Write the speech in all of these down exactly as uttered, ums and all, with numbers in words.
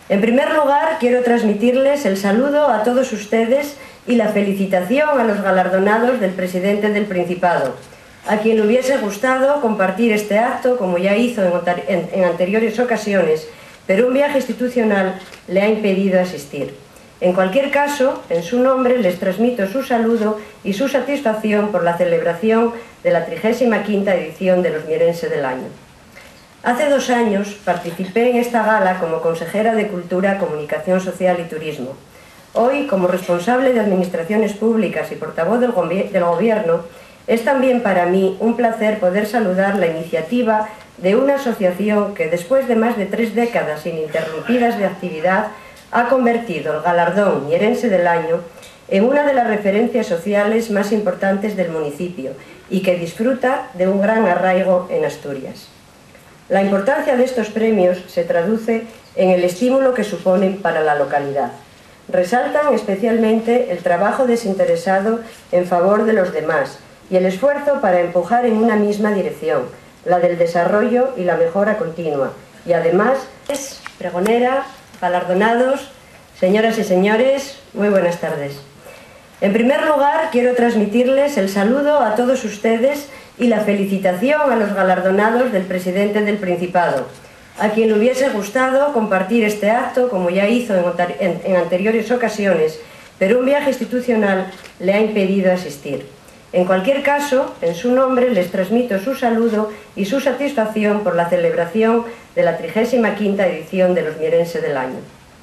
En primer lugar, quiero transmitirles el saludo a todos ustedes y la felicitación a los galardonados del presidente del Principado, a quien le hubiese gustado compartir este acto, como ya hizo en, en anteriores ocasiones, pero un viaje institucional le ha impedido asistir. En cualquier caso, en su nombre les transmito su saludo y su satisfacción por la celebración de la trigésima quinta edición de los Mierense del Año. Hace dos años participé en esta gala como consejera de Cultura, Comunicación Social y Turismo. Hoy, como responsable de Administraciones Públicas y portavoz del Gobierno, es también para mí un placer poder saludar la iniciativa de una asociación que, después de más de tres décadas ininterrumpidas de actividad, ha convertido el galardón Mierense del Año en una de las referencias sociales más importantes del municipio y que disfruta de un gran arraigo en Asturias. La importancia de estos premios se traduce en el estímulo que suponen para la localidad. Resaltan especialmente el trabajo desinteresado en favor de los demás y el esfuerzo para empujar en una misma dirección, la del desarrollo y la mejora continua. Y además es pregonera, galardonados, señoras y señores, muy buenas tardes. En primer lugar, quiero transmitirles el saludo a todos ustedes y la felicitación a los galardonados del presidente del Principado, a quien le hubiese gustado compartir este acto, como ya hizo en, en, en anteriores ocasiones, pero un viaje institucional le ha impedido asistir. En cualquier caso, en su nombre les transmito su saludo y su satisfacción por la celebración de la trigésima quinta edición de los Mierense del Año.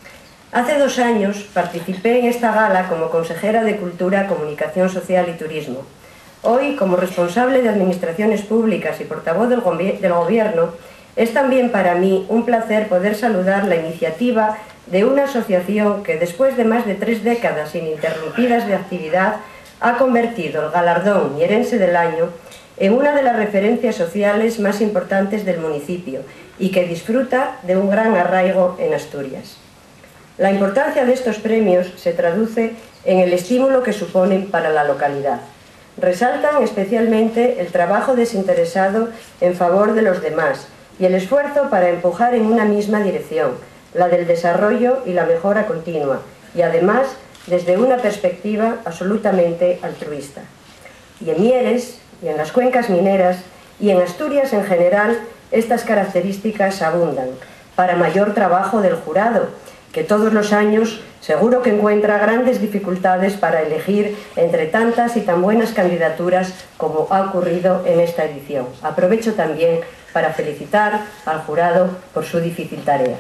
Hace dos años participé en esta gala como consejera de Cultura, Comunicación Social y Turismo. Hoy, como responsable de Administraciones Públicas y portavoz del Gobierno, es también para mí un placer poder saludar la iniciativa de una asociación que, después de más de tres décadas ininterrumpidas de actividad, ha convertido el galardón Mierense del Año en una de las referencias sociales más importantes del municipio y que disfruta de un gran arraigo en Asturias. La importancia de estos premios se traduce en el estímulo que suponen para la localidad. Resaltan especialmente el trabajo desinteresado en favor de los demás y el esfuerzo para empujar en una misma dirección, la del desarrollo y la mejora continua, y además desde una perspectiva absolutamente altruista. Y en Mieres, y en las cuencas mineras, y en Asturias en general, estas características abundan, para mayor trabajo del jurado, que todos los años seguro que encuentra grandes dificultades para elegir entre tantas y tan buenas candidaturas como ha ocurrido en esta edición. Aprovecho también para felicitar al jurado por su difícil tarea.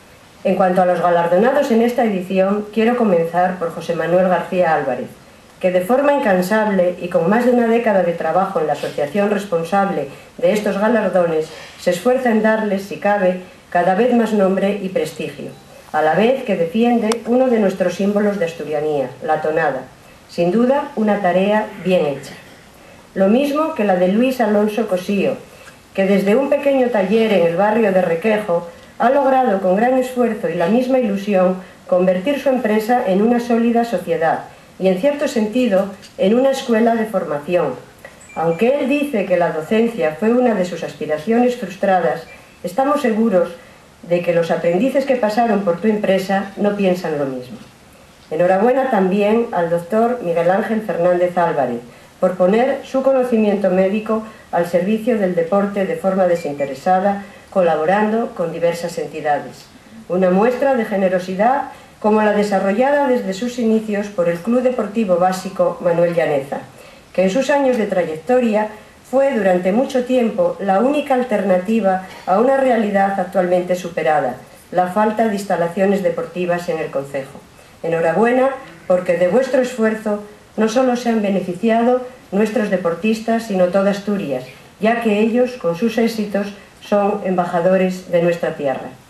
En cuanto a los galardonados en esta edición, quiero comenzar por José Manuel García Álvarez, que de forma incansable y con más de una década de trabajo en la asociación responsable de estos galardones, se esfuerza en darles, si cabe, cada vez más nombre y prestigio, a la vez que defiende uno de nuestros símbolos de asturianía, la tonada. Sin duda, una tarea bien hecha. Lo mismo que la de Luis Alonso Cosío, que desde un pequeño taller en el barrio de Requejo ha logrado con gran esfuerzo y la misma ilusión convertir su empresa en una sólida sociedad y, en cierto sentido, en una escuela de formación. Aunque él dice que la docencia fue una de sus aspiraciones frustradas, estamos seguros de que los aprendices que pasaron por tu empresa no piensan lo mismo. Enhorabuena también al doctor Miguel Ángel Fernández Álvarez por poner su conocimiento médico al servicio del deporte de forma desinteresada, colaborando con diversas entidades. Una muestra de generosidad como la desarrollada desde sus inicios por el Club Deportivo Básico Manuel Llaneza, que en sus años de trayectoria fue durante mucho tiempo la única alternativa a una realidad actualmente superada, la falta de instalaciones deportivas en el concejo. Enhorabuena, porque de vuestro esfuerzo no solo se han beneficiado nuestros deportistas, sino toda Asturias, ya que ellos, con sus éxitos, son embajadores de nuestra tierra.